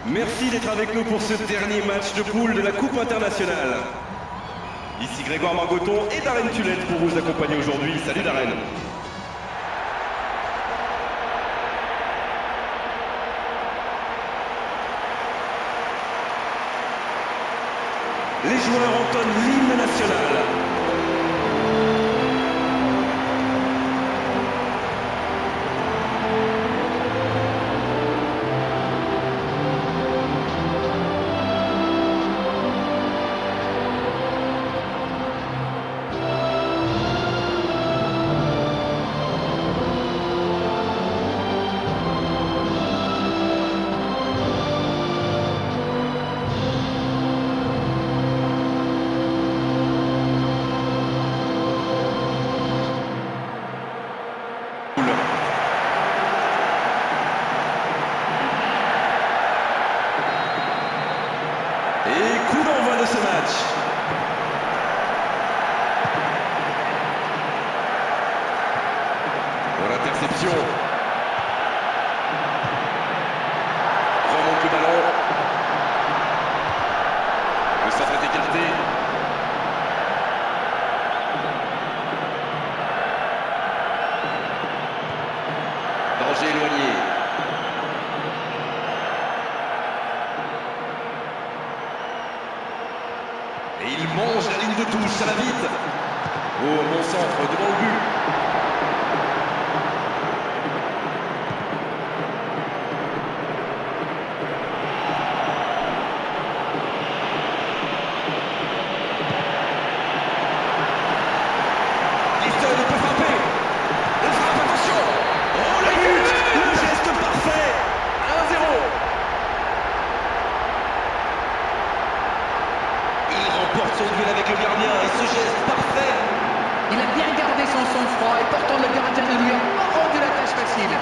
Merci d'être avec nous pour ce dernier match de poule de la Coupe internationale. Ici Grégoire Margoton et Darren Tulette pour vous accompagner aujourd'hui. Salut Darren. Les joueurs entonnent l'hymne national. Et coup d'envoi de ce match. Pour l'interception. Remonte le ballon. Le centre est écarté. Danger éloigné. Et il mange la ligne de touche, ça va vite. Oh, bon centre devant le but. Liston peut frapper. Il frappe, attention. Oh, le but. Le geste parfait. 1-0. Il remporte son duel avec le gardien et ce geste parfait. Il a bien gardé son sang-froid et pourtant le gardien ne lui a pas rendu la tâche facile.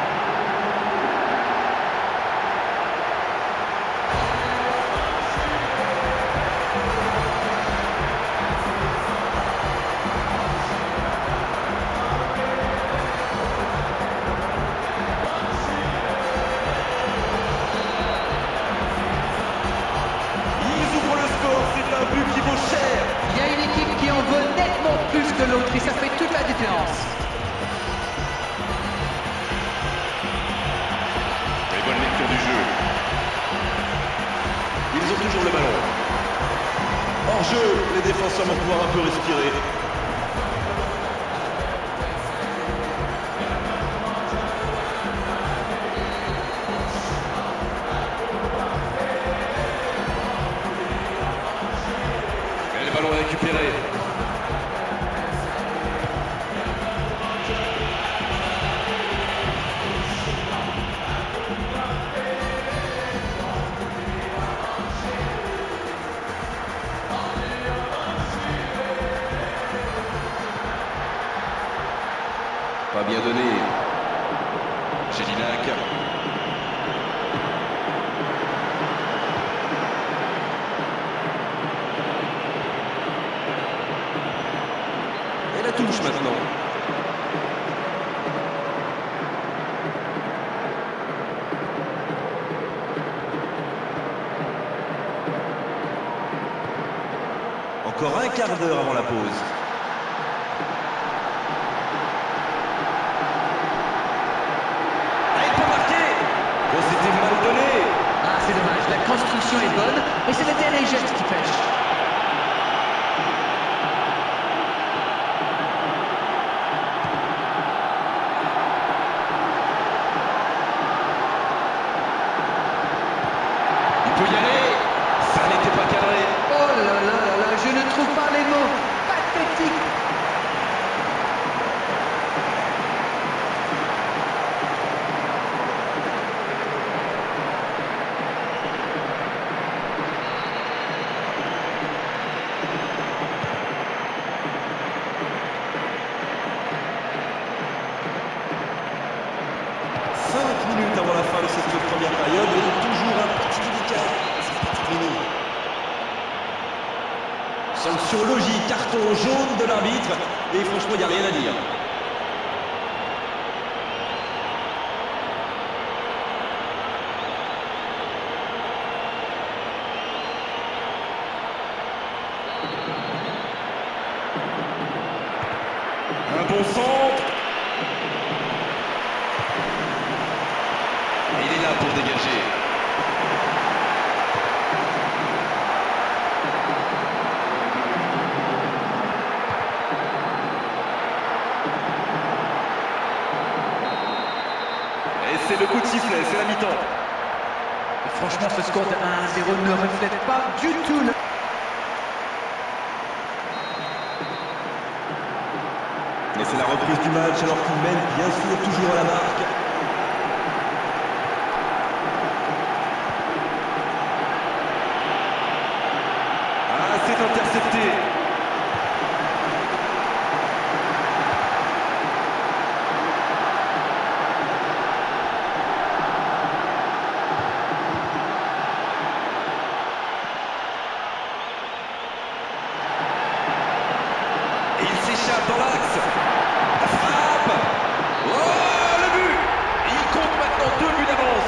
Ils ouvrent le score, c'est un but qui vaut cher. Il y a une équipe qui en veut nettement plus que l'autre et ça fait toute la différence. Et bonne lecture du jeu. Ils ont toujours le ballon. Hors jeu, les défenseurs vont pouvoir un peu respirer. Et le ballon est récupéré. Pas bien donné. Gélinac. Et la touche maintenant. Encore un quart d'heure avant la pause. Oh, c'était mal donné. Ah, c'est dommage, la construction est bonne, mais c'est le dernier geste qui pêche. Il peut y aller. Ça n'était pas cadré. Oh là là là là, je ne trouve pas les mots. Pathétique. Minutes avant la fin de cette première période et toujours un petit écart. C'est pas terminé. Sanction logique, carton jaune de l'arbitre et franchement il n'y a rien à dire. Un bon centre. Il est là pour dégager. Et c'est le coup de sifflet, c'est la mi-temps. Franchement, ce score de 1-0 ne reflète pas du tout le... Et c'est la reprise du match alors qu'il mène bien sûr toujours à la marque. Ah, c'est intercepté. Il s'échappe dans l'axe. La frappe. Oh, le but. Il compte maintenant 2 buts d'avance.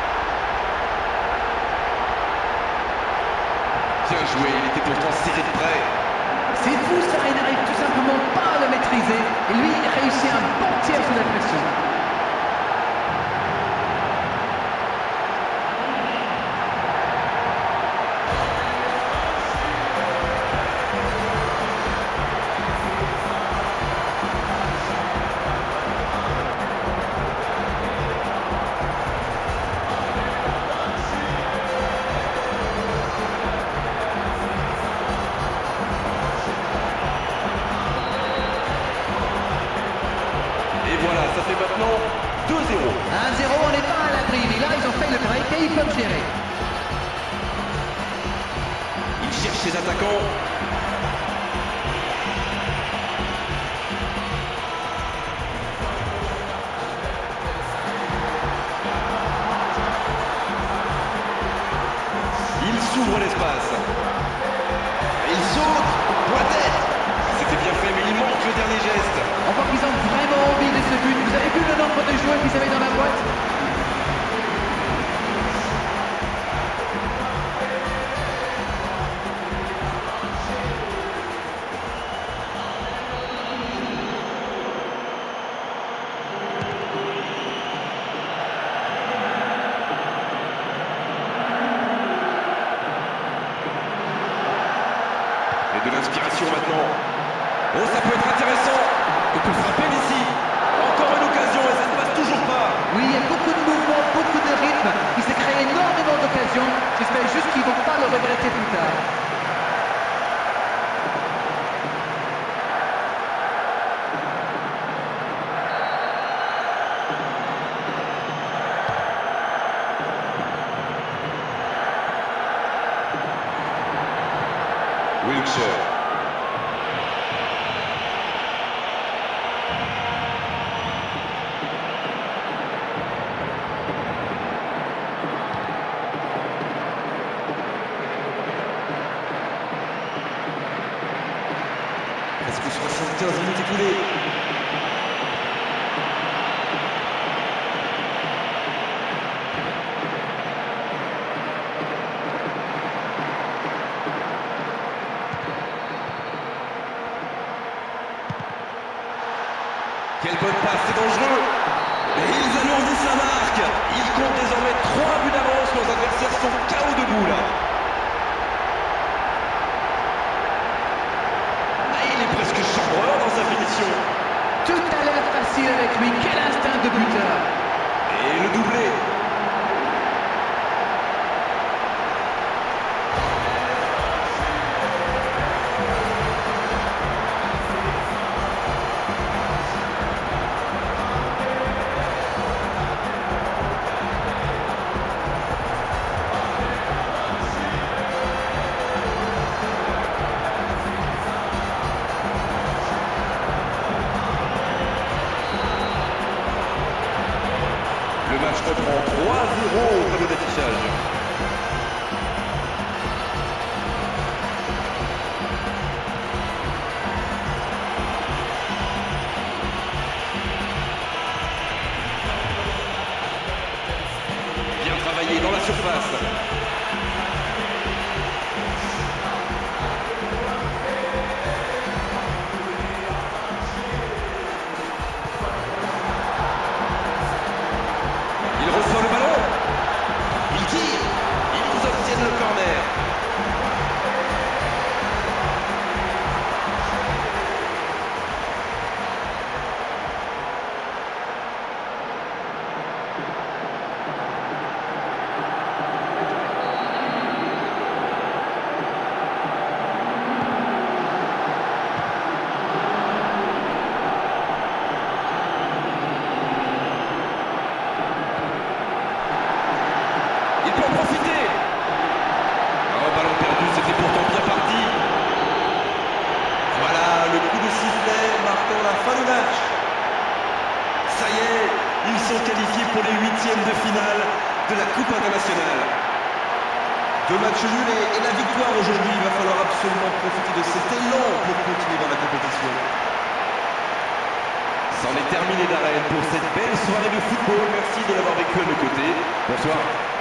Bien joué, il était pourtant serré de près. C'est fou ça, il n'arrive tout simplement pas à le maîtriser. Et lui, il réussit un bon tir sous la pression. Et voilà, ça fait maintenant 2-0. 1-0, on n'est pas à l'abri. Mais là, ils ont fait le break et ils peuvent gérer. Il cherche ses attaquants. Il s'ouvre l'espace. Il saute pour la tête. C'était bien fait, mais il manque le dernier geste. On voit qu'ils ont vraiment envie de ce but. Vous avez vu le nombre de joueurs qu'ils avaient dans la boîte? Et de l'inspiration maintenant. Oh, ça peut être intéressant. Il peut frapper ici. Encore une occasion et ça ne passe toujours pas. Oui, il y a beaucoup de mouvements, beaucoup de rythme. Il s'est créé énormément d'occasions. J'espère juste qu'ils ne vont pas le regretter plus tard. Wiltshire. Presque 75 minutes écoulées. Quelle bonne passe, c'est dangereux. Et ils alourdissent la marque. Ils comptent désormais 3 buts d'avance. Leurs adversaires sont KO debout là. Ah, il est presque chambreur dans sa finition. Tout a l'air facile avec lui. Quel instinct de buteur. Et le doublé. Le match reprend 3-0 au tableau d'affichage. Bien travaillé dans la surface. de match. Ça y est, ils sont qualifiés pour les huitièmes de finale de la Coupe internationale. Deux matchs nuls et la victoire aujourd'hui. Il va falloir absolument profiter de cet élan pour continuer dans la compétition. C'en est terminé d'arène pour cette belle soirée de football. Merci de l'avoir vécu à nos côtés. Bonsoir.